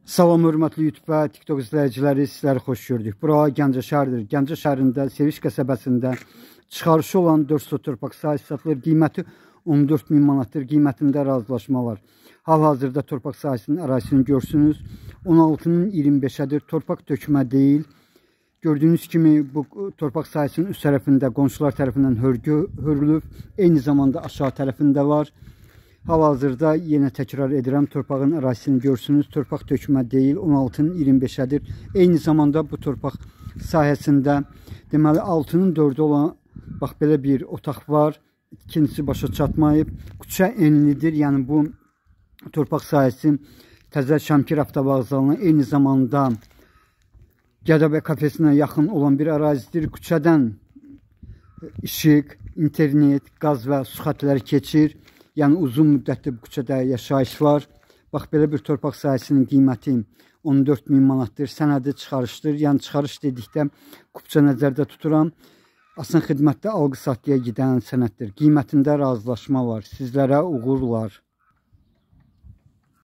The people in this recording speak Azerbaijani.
Salam hörmətli YouTube və TikTok izləyiciləri, sizləri xoş gördük. Bura Gəncə şəhəridir. Gəncə şəhərində Seviş qəsəbəsində çıxarışı olan 4 sot torpaq sahəsi satılır. Qiyməti 14.000 manatdır. Qiymətində razılaşma var. Hal-hazırda torpaq sahəsinin ərazisini görsünüz. 16'nın 25'ədir. Torpaq dökmə deyil. Gördüyünüz kimi bu torpaq sahəsinin üst tərəfində qonşular tərəfindən hörülüb. Eyni zamanda aşağı tərəfində var. Hal-hazırda yenə təkrar edirəm, torpağın ərazisini görsünüz. Torpaq dökmə deyil, 16'nın 25'ədir. Eyni zamanda bu torpaq sahəsində deməli 6'nın 4'ü olan bax belə bir otaq var. İkincisi başa çatmayıb. Küçə enlidir. Yəni bu torpaq sahəsi Təzə Şəmkir avtovağzalına, eyni zamanda Gədəbəy kafesinə yaxın olan bir ərazidir. Küçədən işıq, internet, qaz və su xətləri keçir. Yəni uzun müddətli bu küçədə yaşayış var. Bax belə bir torpaq sahəsinin qiyməti 14.000 manatdır. Sənədi çıxarışdır. Yəni çıxarış dedikdə kupça nəzərdə tuturam. Asan xidmətdə alqı-satqıya gedən sənəddir. Qiymətində razılaşma var. Sizlərə uğurlar.